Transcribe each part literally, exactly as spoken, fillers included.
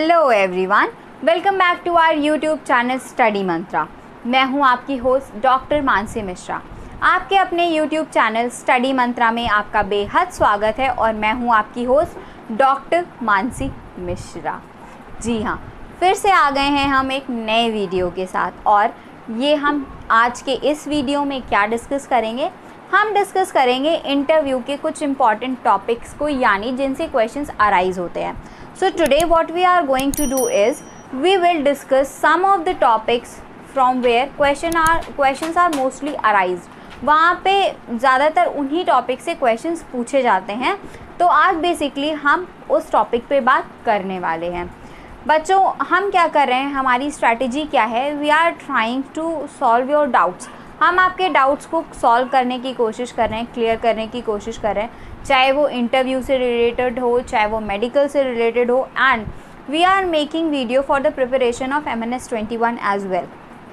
Hello everyone, welcome back to our YouTube channel Study Mantra. मैं हूं आपकी होस्ट डॉक्टर मानसी मिश्रा। आपके अपने यूट्यूब चैनल स्टडी मंत्रा में आपका बेहद स्वागत है और मैं हूं आपकी होस्ट डॉक्टर मानसी मिश्रा। जी हाँ, फिर से आ गए हैं हम एक नए वीडियो के साथ। और ये हम आज के इस वीडियो में क्या डिस्कस करेंगे? हम डिस्कस करेंगे इंटरव्यू के कुछ इंपॉर्टेंट टॉपिक्स को, यानी जिनसे क्वेश्चंस अराइज होते हैं। So today what we are going to do is we will discuss some of the topics from where question are questions are mostly arise. वहाँ पे ज़्यादातर उन्हीं टॉपिक से क्वेश्चंस पूछे जाते हैं। तो आज बेसिकली हम उस टॉपिक पे बात करने वाले हैं। बच्चों, हम क्या कर रहे हैं, हमारी स्ट्रैटेजी क्या है? We are trying to solve your doubts. हम आपके डाउट्स को सॉल्व करने की कोशिश कर रहे हैं, क्लियर करने की कोशिश कर रहे हैं, चाहे वो इंटरव्यू से रिलेटेड हो, चाहे वो मेडिकल से रिलेटेड हो। And we are making video for the preparation of M N S twenty one as well.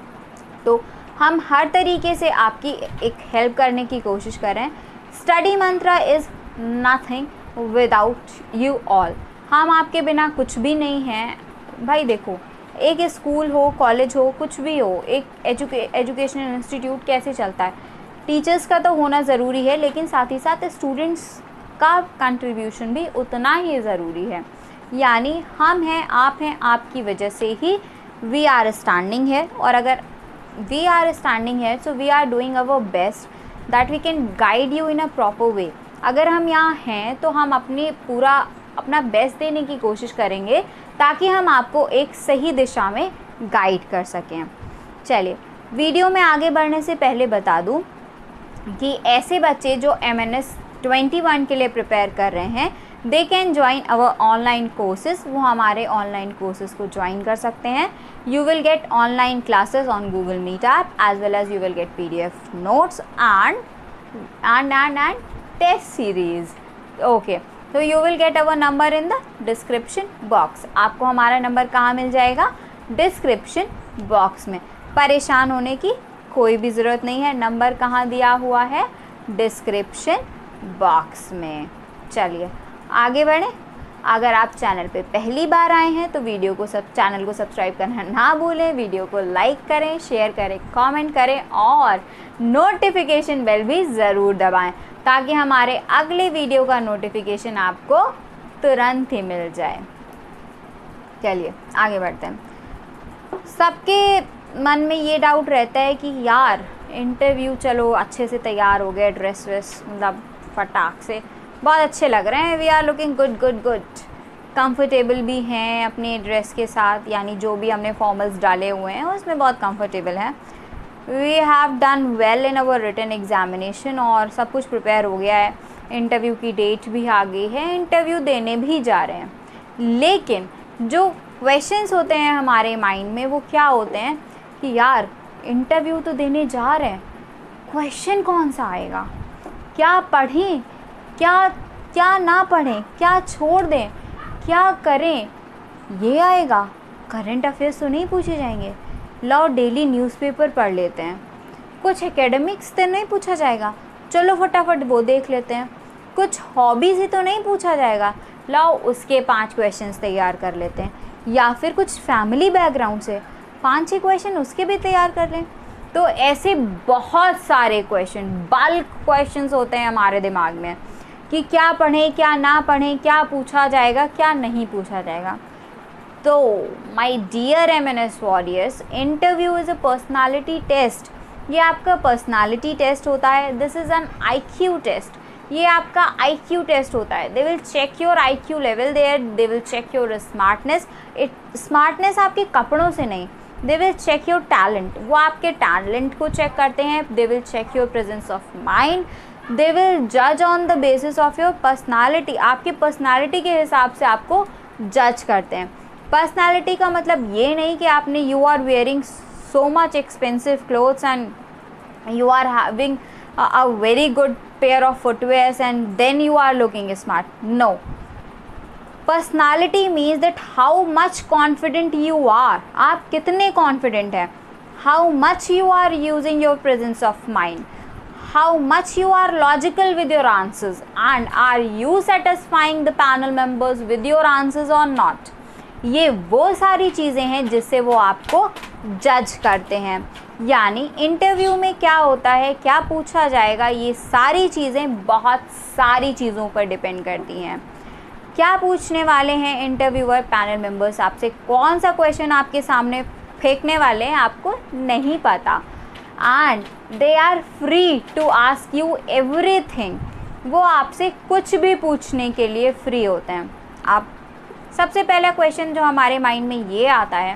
तो हम हर तरीके से आपकी एक हेल्प करने की कोशिश कर रहे हैं। Study Mantra is nothing without you all. हम आपके बिना कुछ भी नहीं हैं भाई। देखो, एक स्कूल हो, कॉलेज हो, कुछ भी हो, एक एजुके एजुकेशनल इंस्टीट्यूट कैसे चलता है? टीचर्स का तो होना ज़रूरी है, लेकिन साथ ही साथ स्टूडेंट्स का कंट्रीब्यूशन भी उतना ही ज़रूरी है। यानी हम हैं, आप हैं, आपकी वजह से ही वी आर स्टैंडिंग है। और अगर वी आर स्टैंडिंग है so we are doing our best that we can guide you in a proper way. अगर हम यहाँ हैं तो हम अपनी पूरा अपना बेस्ट देने की कोशिश करेंगे ताकि हम आपको एक सही दिशा में गाइड कर सकें। चलिए, वीडियो में आगे बढ़ने से पहले बता दूं कि ऐसे बच्चे जो M N S twenty one के लिए प्रिपेयर कर रहे हैं, they can join our online courses. वो हमारे ऑनलाइन कोर्सेज को ज्वाइन कर सकते हैं। You will get online classes on Google Meet app as well as you will get P D F notes and and and and test series. Okay, तो you will get our number in the description box. आपको हमारा number कहाँ मिल जाएगा? Description box में। परेशान होने की कोई भी ज़रूरत नहीं है। नंबर कहाँ दिया हुआ है? डिस्क्रिप्शन बॉक्स में। चलिए आगे बढ़ें। अगर आप चैनल पे पहली बार आए हैं तो वीडियो को सब चैनल को सब्सक्राइब करना ना भूलें। वीडियो को लाइक करें, शेयर करें, कमेंट करें और नोटिफिकेशन बेल भी ज़रूर दबाएं ताकि हमारे अगले वीडियो का नोटिफिकेशन आपको तुरंत ही मिल जाए। चलिए आगे बढ़ते हैं। सबके मन में ये डाउट रहता है कि यार इंटरव्यू, चलो अच्छे से तैयार हो गए, ड्रेस वेस मतलब फटाक से, बहुत अच्छे लग रहे हैं, we are looking good good good, comfortable भी हैं अपने ड्रेस के साथ, यानी जो भी हमने फॉर्मल्स डाले हुए हैं उसमें बहुत कंफर्टेबल हैं। We have done well in our written examination और सब कुछ प्रिपेयर हो गया है। इंटरव्यू की डेट भी आ गई है, इंटरव्यू देने भी जा रहे हैं। लेकिन जो क्वेश्चंस होते हैं हमारे माइंड में वो क्या होते हैं कि यार इंटरव्यू तो देने जा रहे हैं, क्वेश्चन कौन सा आएगा, क्या पढ़ें, क्या क्या ना पढ़ें, क्या छोड़ दें, क्या करें, ये आएगा, करंट अफेयर्स तो नहीं पूछे जाएंगे, लाओ डेली न्यूज़पेपर पढ़ लेते हैं, कुछ एकेडमिक्स तो नहीं पूछा जाएगा, चलो फटाफट वो देख लेते हैं, कुछ हॉबीज़ ही तो नहीं पूछा जाएगा, लाओ उसके पांच क्वेश्चंस तैयार कर लेते हैं, या फिर कुछ फैमिली बैकग्राउंड से पांच छः क्वेश्चन उसके भी तैयार कर लें। तो ऐसे बहुत सारे क्वेश्चन, बल्क क्वेश्चंस होते हैं हमारे दिमाग में कि क्या पढ़ें, क्या ना पढ़ें, क्या पूछा जाएगा, क्या नहीं पूछा जाएगा। तो my dear M N S warriors, interview is a personality test. ये आपका पर्सनालिटी टेस्ट होता है। This is an I Q test. ये आपका आई क्यू टेस्ट होता है। They will check your I Q level there, they will check your smartness. It smartness आपके कपड़ों से नहीं, they will check your talent. वो आपके टैलेंट को चेक करते हैं। They will check your presence of mind. They will जज on the basis of your personality. आपके पर्सनालिटी के हिसाब से आपको जज करते हैं। पर्सनालिटी का मतलब ये नहीं कि आपने you are wearing so much expensive clothes and you are having a very good pair of footwears and then you are looking smart. No, personality means that how much confident you are. आप कितने confident हैं, how much you are using your presence of mind, how much you are logical with your answers, and are you satisfying the panel members with your answers or not. ये वो सारी चीज़ें हैं जिससे वो आपको जज करते हैं। यानी इंटरव्यू में क्या होता है, क्या पूछा जाएगा, ये सारी चीज़ें बहुत सारी चीज़ों पर डिपेंड करती हैं। क्या पूछने वाले हैं इंटरव्यूअर पैनल मेंबर्स आपसे, कौन सा क्वेश्चन आपके सामने फेंकने वाले हैं, आपको नहीं पता। And they are free to ask you everything. वो आपसे कुछ भी पूछने के लिए फ्री होते हैं। आप सबसे पहला क्वेश्चन जो हमारे माइंड में ये आता है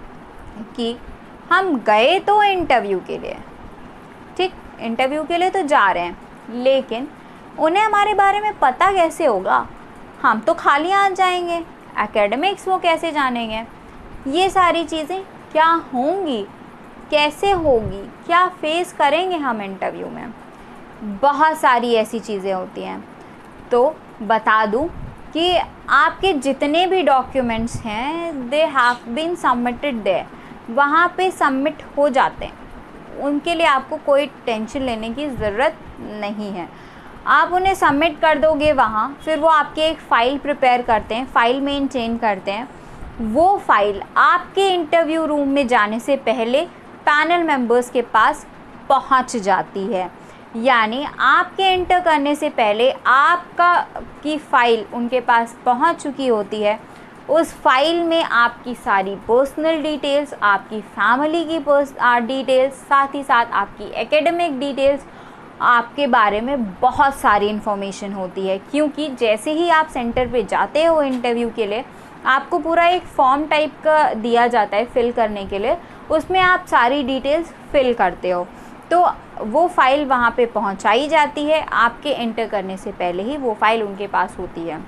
कि हम गए तो इंटरव्यू के लिए, ठीक, इंटरव्यू के लिए तो जा रहे हैं, लेकिन उन्हें हमारे बारे में पता कैसे होगा? हम तो खाली हाथ जाएंगे, एकेडमिक्स वो कैसे जानेंगे? ये सारी चीज़ें क्या होंगी, कैसे होगी, क्या फेस करेंगे हम इंटरव्यू में? बहुत सारी ऐसी चीज़ें होती हैं। तो बता दूं कि आपके जितने भी डॉक्यूमेंट्स हैं they have been submitted there, वहाँ पे सबमिट हो जाते हैं। उनके लिए आपको कोई टेंशन लेने की ज़रूरत नहीं है। आप उन्हें सबमिट कर दोगे वहाँ, फिर वो आपके एक फ़ाइल प्रिपेयर करते हैं, फ़ाइल मेंटेन करते हैं। वो फ़ाइल आपके इंटरव्यू रूम में जाने से पहले पैनल मेंबर्स के पास पहुँच जाती है। यानी आपके एंटर करने से पहले आपका की फ़ाइल उनके पास पहुंच चुकी होती है। उस फाइल में आपकी सारी पर्सनल डिटेल्स, आपकी फैमिली की पर्स डिटेल्स, साथ ही साथ आपकी एकेडमिक डिटेल्स, आपके बारे में बहुत सारी इन्फॉर्मेशन होती है। क्योंकि जैसे ही आप सेंटर पे जाते हो इंटरव्यू के लिए, आपको पूरा एक फॉर्म टाइप का दिया जाता है फिल करने के लिए, उसमें आप सारी डिटेल्स फिल करते हो। तो वो फ़ाइल वहाँ पे पहुँचाई जाती है, आपके एंटर करने से पहले ही वो फ़ाइल उनके पास होती है।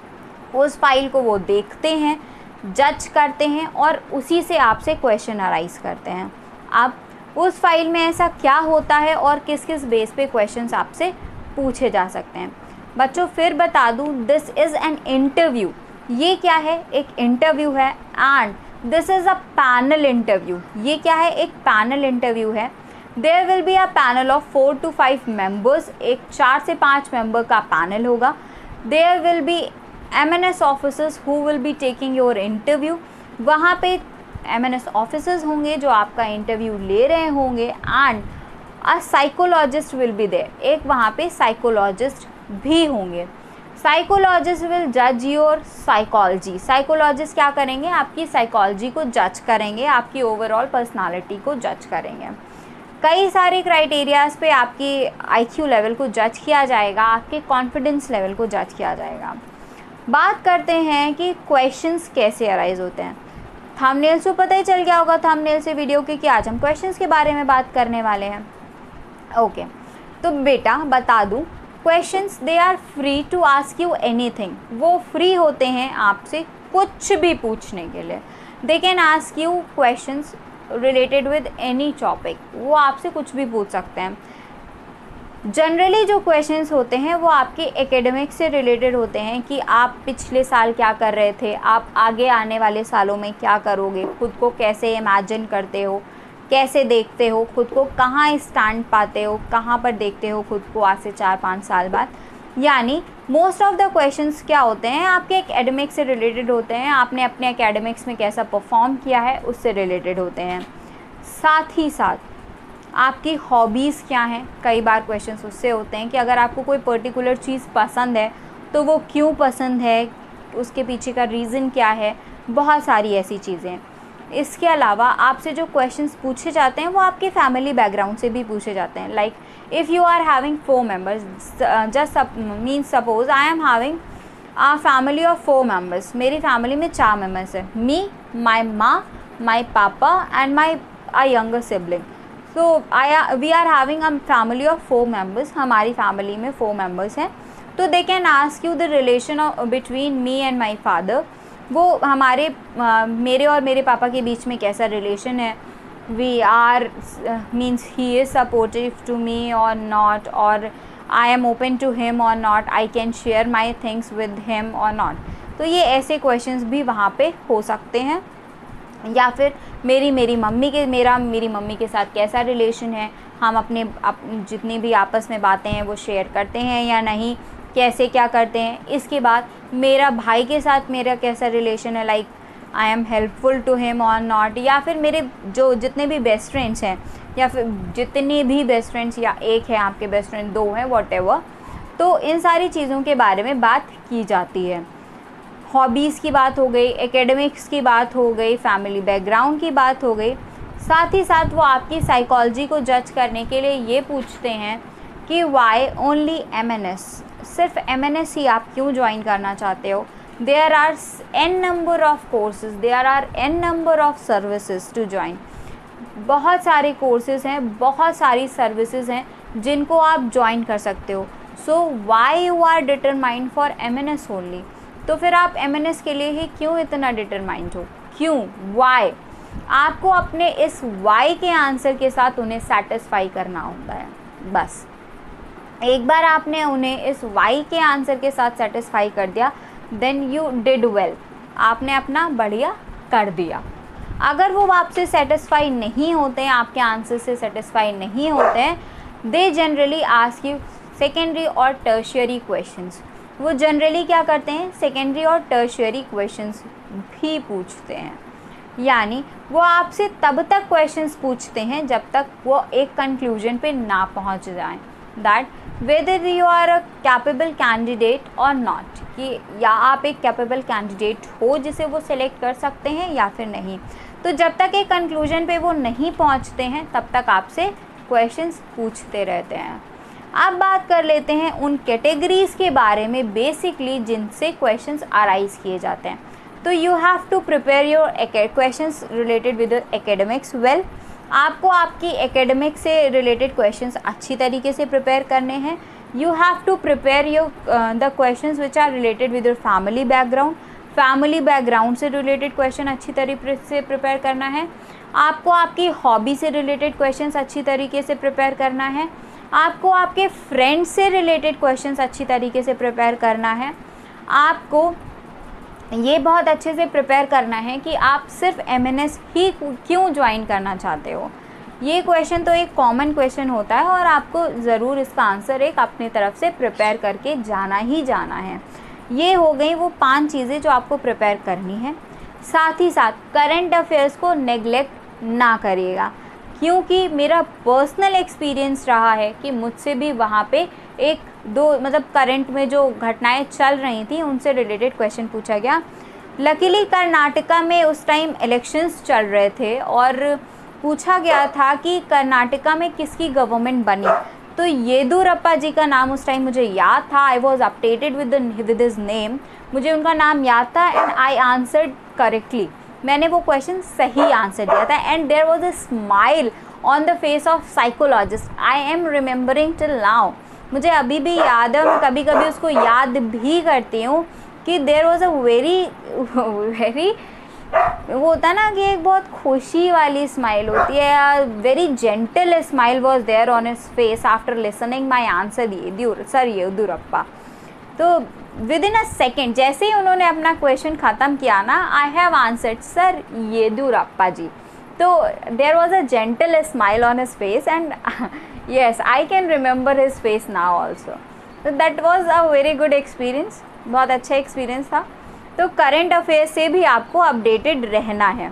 उस फाइल को वो देखते हैं, जज करते हैं और उसी से आपसे क्वेश्चन अराइज करते हैं। अब उस फाइल में ऐसा क्या होता है और किस किस बेस पे क्वेश्चंस आपसे पूछे जा सकते हैं। बच्चों फिर बता दूं, दिस इज़ एन इंटरव्यू। ये क्या है? एक इंटरव्यू है। And this is a panel interview. ये क्या है? एक पैनल इंटरव्यू है। There will be a panel of four to five members. एक चार से पाँच मेंबर का पैनल होगा। There will be M N S officers who will be taking your interview. वहाँ पे एम एन एस ऑफिसर्स होंगे जो आपका इंटरव्यू ले रहे होंगे। And a psychologist will be there. एक वहाँ पे साइकोलॉजिस्ट भी होंगे। साइकोलॉजिस्ट विल जज योर साइकोलॉजी। साइकोलॉजिस्ट क्या करेंगे? आपकी साइकोलॉजी को जज करेंगे, आपकी ओवरऑल पर्सनालिटी को जज करेंगे। कई सारे क्राइटेरियाज पे आपकी आई क्यू लेवल को जज किया जाएगा, आपके कॉन्फिडेंस लेवल को जज किया जाएगा। बात करते हैं कि क्वेश्चंस कैसे अराइज होते हैं। थंबनेल से पता ही चल गया होगा, थंबनेल से वीडियो के, कि आज हम क्वेश्चंस के बारे में बात करने वाले हैं। ओके, तो बेटा बता दूं, questions they are free to ask you anything. वो फ्री होते हैं आपसे कुछ भी पूछने के लिए। They can ask you questions related with any topic. वो आपसे कुछ भी पूछ सकते हैं। जनरली जो क्वेश्चंस होते हैं वो आपके एकेडमिक से रिलेटेड होते हैं कि आप पिछले साल क्या कर रहे थे, आप आगे आने वाले सालों में क्या करोगे, खुद को कैसे इमेजिन करते हो, कैसे देखते हो खुद को, कहाँ स्टैंड पाते हो, कहाँ पर देखते हो खुद को आज से चार पाँच साल बाद। यानी मोस्ट ऑफ द क्वेश्चंस क्या होते हैं, आपके एकेडमिक्स से रिलेटेड होते हैं। आपने अपने एकेडमिक्स में कैसा परफॉर्म किया है उससे रिलेटेड होते हैं। साथ ही साथ आपकी हॉबीज़ क्या हैं। कई बार क्वेश्चंस उससे होते हैं कि अगर आपको कोई पर्टिकुलर चीज़ पसंद है तो वो क्यों पसंद है, उसके पीछे का रीज़न क्या है। बहुत सारी ऐसी चीज़ें। इसके अलावा आपसे जो क्वेश्चंस पूछे जाते हैं वो आपके फैमिली बैकग्राउंड से भी पूछे जाते हैं। Like if you are having four members, just mean suppose I am having a family of four members. मेरी फैमिली में चार मेम्बर्स हैं, मी, माई माँ, माई पापा and my a younger sibling. So I we are having a family of four members. हमारी family में four members हैं। तो they can ask you the relation between me and my father. वो हमारे uh, मेरे और मेरे पापा के बीच में कैसा रिलेशन है। We are means he is supportive to me और नॉट, और I am open to him और not, I can share my things with him और नॉट। तो ये ऐसे क्वेश्चंस भी वहाँ पे हो सकते हैं। या फिर मेरी मेरी मम्मी के मेरा मेरी मम्मी के साथ कैसा रिलेशन है, हम अपने अप, जितनी भी आपस में बातें हैं वो शेयर करते हैं या नहीं, कैसे क्या करते हैं। इसके बाद मेरा भाई के साथ मेरा कैसा रिलेशन है, like I am helpful to him और नॉट, या फिर मेरे जो जितने भी बेस्ट फ्रेंड्स हैं, या फिर जितने भी बेस्ट फ्रेंड्स, या एक है आपके बेस्ट फ्रेंड, दो हैं, व्हाटएवर, तो इन सारी चीज़ों के बारे में बात की जाती है। हॉबीज़ की बात हो गई, एकेडमिक्स की बात हो गई, फैमिली बैकग्राउंड की बात हो गई। साथ ही साथ वो आपकी साइकोलॉजी को जज करने के लिए ये पूछते हैं कि why only M N S, सिर्फ एम एन एस ही आप क्यों ज्वाइन करना चाहते हो। There are N number of courses, there are N number of services to join. बहुत सारे कोर्सेज हैं, बहुत सारी सर्विसेज हैं जिनको आप ज्वाइन कर सकते हो। So why you are determined for M N S only, तो फिर आप एम एन एस के लिए ही क्यों इतना डिटरमाइंड हो, क्यों, वाई। आपको अपने इस वाई के आंसर के साथ उन्हें सेटिस्फाई करना होता है। बस एक बार आपने उन्हें इस वाई के आंसर के साथ सेटिस्फाई कर दिया, देन यू डिड वेल, आपने अपना बढ़िया कर दिया। अगर वो आपसे सेटिस्फाई नहीं होते हैं, आपके आंसर से सेटिस्फाई नहीं होते हैं, they generally ask you secondary और टर्शियरी क्वेश्चंस। वो जनरली क्या करते हैं, सेकेंडरी और टर्शियरी क्वेश्चंस भी पूछते हैं। यानी वो आपसे तब तक क्वेश्चंस पूछते हैं जब तक वो एक कंक्लूजन पे ना पहुंच जाएं, that whether you are a capable candidate और नॉट, कि या आप एक कैपेबल कैंडिडेट हो जिसे वो सिलेक्ट कर सकते हैं या फिर नहीं। तो जब तक एक कंक्लूजन पे वो नहीं पहुंचते हैं तब तक आपसे क्वेश्चंस पूछते रहते हैं। अब बात कर लेते हैं उन कैटेगरीज़ के बारे में बेसिकली जिनसे क्वेश्चंस अराइज किए जाते हैं। तो you have to prepare your questions related with academics well. आपको आपकी एकेडमिक से रिलेटेड क्वेश्चंस अच्छी तरीके से प्रिपेयर करने हैं। You have to prepare your the questions which are related with your family background. Family background से रिलेटेड क्वेश्चन अच्छी तरीके से प्रिपेयर करना है। आपको आपकी हॉबी से रिलेटेड क्वेश्चंस अच्छी तरीके से प्रिपेयर करना है। आपको आपके फ्रेंड्स से रिलेटेड क्वेश्चंस अच्छी तरीके से प्रिपेयर करना है। आपको ये बहुत अच्छे से प्रिपेयर करना है कि आप सिर्फ एम एन एस ही क्यों ज्वाइन करना चाहते हो। ये क्वेश्चन तो एक कॉमन क्वेश्चन होता है और आपको ज़रूर इसका आंसर एक अपनी तरफ से प्रिपेयर करके जाना ही जाना है। ये हो गई वो पांच चीज़ें जो आपको प्रिपेयर करनी है। साथ ही साथ करंट अफेयर्स को नेग्लेक्ट ना करिएगा, क्योंकि मेरा पर्सनल एक्सपीरियंस रहा है कि मुझसे भी वहाँ पे एक दो मतलब करंट में जो घटनाएं चल रही थी उनसे रिलेटेड क्वेश्चन पूछा गया। लकीली कर्नाटका में उस टाइम इलेक्शंस चल रहे थे और पूछा गया था कि कर्नाटका में किसकी गवर्नमेंट बनी। तो येदुरप्पा जी का नाम उस टाइम मुझे याद था। I was updated with with his name, मुझे उनका नाम याद था एंड आई आंसर्ड करेक्टली। मैंने वो क्वेश्चन सही आंसर दिया था and there was a smile on the face of psychologist. I am remembering till now, मुझे अभी भी याद है, मैं कभी कभी उसको याद भी करती हूँ कि there was a very very वो होता है ना कि एक बहुत खुशी वाली स्माइल होती है, very gentle smile was there on his face after listening my answer येदुर सर येदुरप्पा। तो विद इन अ सेकेंड जैसे ही उन्होंने अपना क्वेश्चन ख़त्म किया ना, I have answered sir Yediyurappa ji. तो there was a gentle smile on his face and yes, I can remember his face now also. So that was a very good experience, बहुत अच्छा experience था। तो करंट अफेयर्स से भी आपको updated रहना है,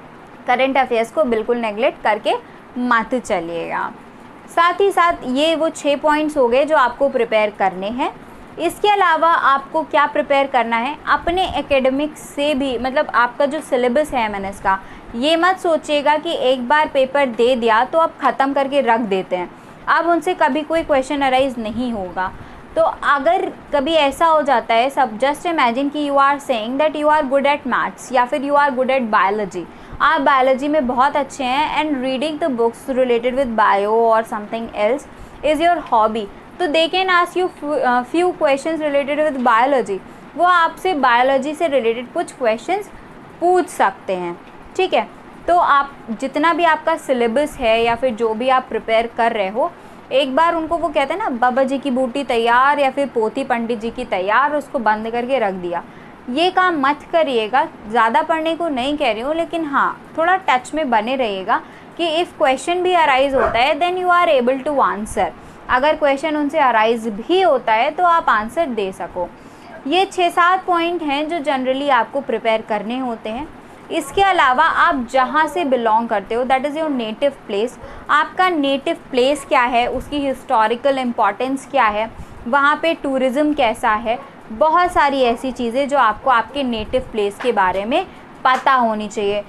करंट अफेयर्स को बिल्कुल नेगलेक्ट करके मत चलिएगा। साथ ही साथ ये वो छः पॉइंट्स हो गए जो आपको प्रिपेयर करने हैं। इसके अलावा आपको क्या प्रिपेयर करना है, अपने एकेडमिक्स से भी, मतलब आपका जो सिलेबस है एम एन एस का, ये मत सोचिएगा कि एक बार पेपर दे दिया तो आप ख़त्म करके रख देते हैं, अब उनसे कभी कोई क्वेश्चन अराइज नहीं होगा। तो अगर कभी ऐसा हो जाता है, सब जस्ट इमेजिन कि you are saying that you are good at maths या फिर you are good at biology, आप बायोलॉजी में बहुत अच्छे हैं and reading the books related with bio और something else is your hobby, तो they can ask you few questions related with biology. वो आपसे बायोलॉजी से रिलेटेड कुछ क्वेश्चंस पूछ सकते हैं, ठीक है। तो आप जितना भी आपका सिलेबस है या फिर जो भी आप प्रिपेयर कर रहे हो, एक बार उनको वो कहते हैं ना, बाबा जी की बूटी तैयार या फिर पोती पंडित जी की तैयार, उसको बंद करके रख दिया। ये काम मत करिएगा, ज़्यादा पढ़ने को नहीं कह रही हूँ, लेकिन हाँ थोड़ा टच में बने रहिएगा कि इफ़ क्वेश्चन भी अराइज होता है then you are able to answer. अगर क्वेश्चन उनसे अराइज भी होता है तो आप आंसर दे सको। ये छः सात पॉइंट हैं जो जनरली आपको प्रिपेयर करने होते हैं। इसके अलावा आप जहाँ से बिलोंग करते हो, that is your native place, आपका नेटिव प्लेस क्या है, उसकी हिस्टोरिकल इम्पॉर्टेंस क्या है, वहाँ पे टूरिज़्म कैसा है, बहुत सारी ऐसी चीज़ें जो आपको आपके नेटिव प्लेस के बारे में पता होनी चाहिए।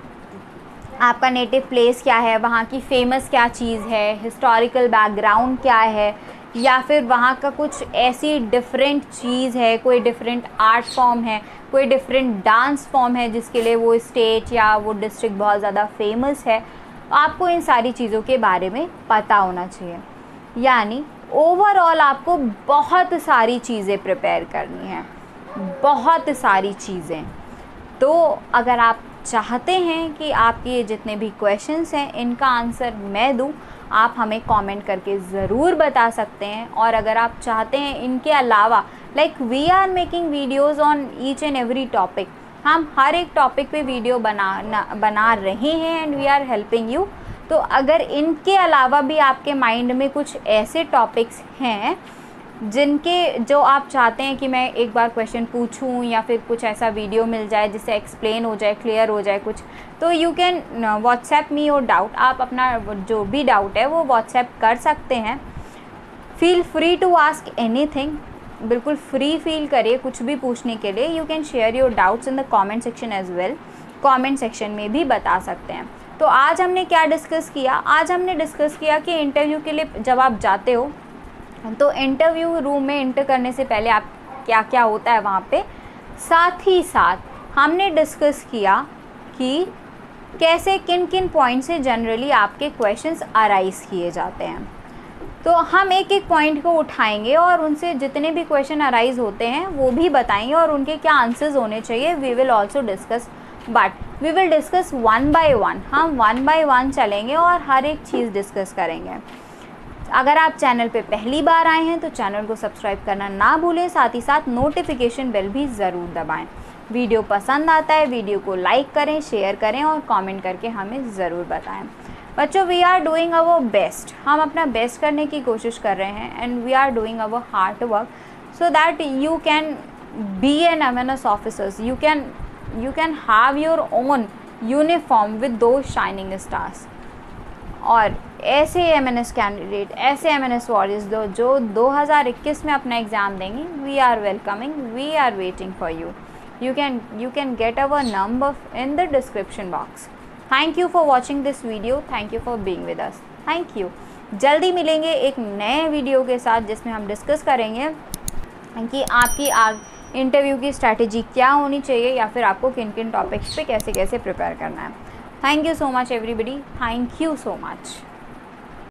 आपका नेटिव प्लेस क्या है, वहाँ की फेमस क्या चीज़ है, हिस्टोरिकल बैकग्राउंड क्या है, या फिर वहाँ का कुछ ऐसी डिफरेंट चीज़ है, कोई डिफरेंट आर्ट फॉर्म है, कोई डिफरेंट डांस फॉर्म है जिसके लिए वो स्टेट या वो डिस्ट्रिक्ट बहुत ज़्यादा फेमस है। आपको इन सारी चीज़ों के बारे में पता होना चाहिए। यानी ओवरऑल आपको बहुत सारी चीज़ें प्रिपेयर करनी है, बहुत सारी चीज़ें। तो अगर आप चाहते हैं कि आपके ये जितने भी क्वेश्चंस हैं इनका आंसर मैं दूं, आप हमें कमेंट करके ज़रूर बता सकते हैं। और अगर आप चाहते हैं इनके अलावा, like we are making videos on each and every topic, हम हर एक टॉपिक पे वीडियो बना बना रहे हैं and we are helping you. तो अगर इनके अलावा भी आपके माइंड में कुछ ऐसे टॉपिक्स हैं जिनके जो आप चाहते हैं कि मैं एक बार क्वेश्चन पूछूं या फिर कुछ ऐसा वीडियो मिल जाए जिससे एक्सप्लेन हो जाए, क्लियर हो जाए कुछ, तो you can WhatsApp me your doubt. आप अपना जो भी डाउट है वो व्हाट्सएप कर सकते हैं। Feel free to ask anything, बिल्कुल फ्री फील करिए कुछ भी पूछने के लिए। You can share your doubts in the comment section as well, comment section में भी बता सकते हैं। तो आज हमने क्या डिस्कस किया, आज हमने डिस्कस किया कि इंटरव्यू के लिए जब आप जाते हो तो इंटरव्यू रूम में इंटर करने से पहले आप क्या क्या होता है वहाँ पे, साथ ही साथ हमने डिस्कस किया कि कैसे किन किन पॉइंट से जनरली आपके क्वेश्चंस अराइज किए जाते हैं। तो हम एक एक पॉइंट को उठाएंगे और उनसे जितने भी क्वेश्चन अराइज होते हैं वो भी बताएंगे और उनके क्या आंसर्स होने चाहिए। We will also discuss, but we will discuss one by one. हम वन बाय वन चलेंगे और हर एक चीज़ डिस्कस करेंगे। अगर आप चैनल पे पहली बार आए हैं तो चैनल को सब्सक्राइब करना ना भूलें, साथ ही साथ नोटिफिकेशन बेल भी ज़रूर दबाएं। वीडियो पसंद आता है वीडियो को लाइक करें, शेयर करें और कमेंट करके हमें ज़रूर बताएं। बच्चों, we are doing our best, हम अपना बेस्ट करने की कोशिश कर रहे हैं and we are doing our hard work so that you can be an M N S officers, you can you can have your own uniform with दो shining stars. और ऐसे एम एन एस कैंडिडेट, ऐसे M N S warriors दो जो दो हज़ार इक्कीस में अपना एग्ज़ाम देंगे, we are welcoming, we are waiting for you. You can you can get our number in the description box. Thank you for watching this video, thank you for being with us, thank you. जल्दी मिलेंगे एक नए video के साथ जिसमें हम discuss करेंगे कि आपकी आग इंटरव्यू की स्ट्रैटेजी क्या होनी चाहिए या फिर आपको किन किन टॉपिक्स पे कैसे कैसे प्रिपेयर करना है। Thank you so much everybody. Thank you so much.